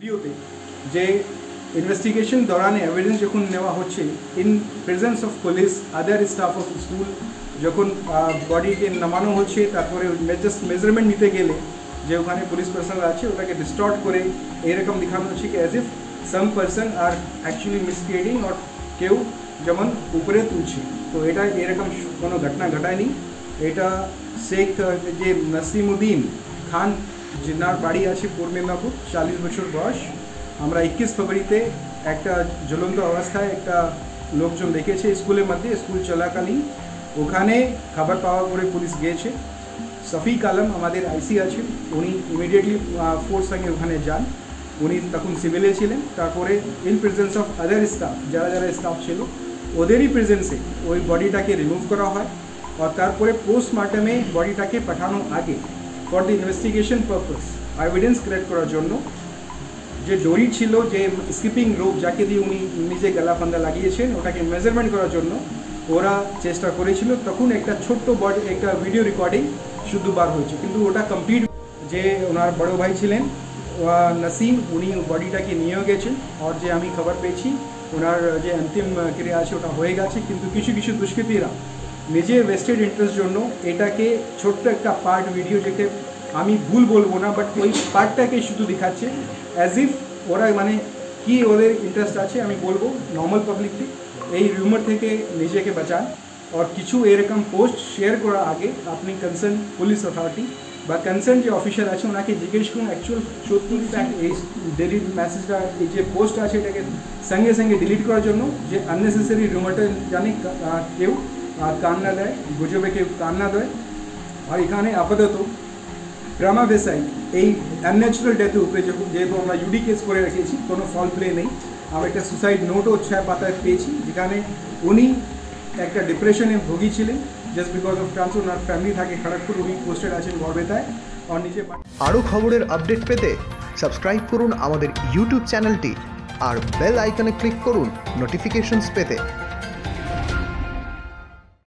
ভিডিওতে যে investigation দৌরানে evidence যখন নেওয়া হচ্ছে in presence of police other staff of school যখন বডিকে নামানো হচ্ছে তারপরে জাস্ট মেজারমেন্ট নিতে গেলে যে ওখানে পুলিশ পার্সোনাল আছে ওটাকে ডিস্টর্ট করে এরকম দেখানো হচ্ছে কি as if some person are actually misguiding আর কেউ যেমন উপরে তুলছে। তো এটা এরকম কোনো ঘটনা ঘটায়নি। এটা শেখ যে নাসিমুদ্দিন খান जिनार बाड़ी आछे पूर्व मेदिनीपुर 40 बछर बयस আমরা 21 ফেব্রুয়ারিতে একটা জ্বলন্ত অবস্থায় একটা লোকজন দেখেছে স্কুলের মধ্যে স্কুল চলাকালীন ওখানে খবর পাওয়া পরে পুলিশ গিয়েছে। শফিক আলম আমাদের আইসি আছে উনি ইমিডিয়েটলি ফোর্স সঙ্গে ওখানে যান। উনি তখন সিভিলে ছিলেন। তারপরে in presence of other staff যারা যারা স্টাফ ছিল ওদেরই প্রেজেন্সে ওই বডিটাকে রিমুভ করা হয় আর তারপরে পোস্টমর্টমে বডিটাকে পাঠানো আগে for the investigation purpose evidence collect করার জন্য যে দড়ি ছিল যে স্কিপিং রোপ যাকে দিয়ে উনি নিজে গলা ফান্দা লাগিয়েছেন ওটাকে মেজারমেন্ট করার জন্য ওরা চেষ্টা করেছিল। তখন একটা ছোট্ট বডি একটা ভিডিও রেকর্ডিং শুধু বার হয়েছে কিন্তু ওটা কমপ্লিট যে ওনার বড় ভাই ছিলেন নসিম উনি বডিটাকে নিয়ে গেছেন আর যে আমি খবর পেয়েছি ওনার যে অন্তিম ক্রিয়া আছে ওটা হয়ে গেছে। কিন্তু কিছু কিছু দুষ্কৃতীরা নিজে ওয়েস্টেড ইন্টারেস্ট জন্য এটাকে ছোট্ট একটা পার্ট ভিডিও যেটা আমি ভুল বলবো না বাট ওই পার্টটাকে শুধু দেখাচ্ছে অ্যাজ ইফ ওরা মানে কি ওদের ইন্টারেস্ট আছে আমি বলবো নর্মাল পাবলিককে এই রিউমার থেকে নিজেকে বাঁচান। আর কিছু এরকম পোস্ট শেয়ার করার আগে আপনি কনসার্ন পুলিশ অথরিটি বা কনসার্ন যে অফিসার আছে ওনাকে জিজ্ঞেস করুন অ্যাকচুয়াল সত্যি ফ্যাক্ট এই ডিলিট মেসেজটা এই যে পোস্ট আছে এটাকে সঙ্গে সঙ্গে ডিলিট করার জন্য যে আননেসেসারি রিউমারটা জানি কেউ কান না দেয় গুজবে কেউ কান না দেয়। আর এখানে আপাতত প্রামা ফেসাই এই আনন্যাচুরাল ডেথের উপরে যেহেতু আমরা ইউডি কেস করে রেখেছি কোনো ফল প্লে নেই। আমরা একটা সুসাইড নোটও 6 পাতায় পেয়েছি যেখানে উনি একটা ডিপ্রেশনে ভুগিয়েছিলেন জাস্ট বিকজ অফ ট্রান্সফার ওনার ফ্যামিলি থাকে খড়গপুর উনি পোস্টেড আছেন গড়বেতায় আর নিজে। আরও খবরের আপডেট পেতে সাবস্ক্রাইব করুন আমাদের ইউটিউব চ্যানেলটি আর বেল আইকনে ক্লিক করুন নোটিফিকেশনস পেতে।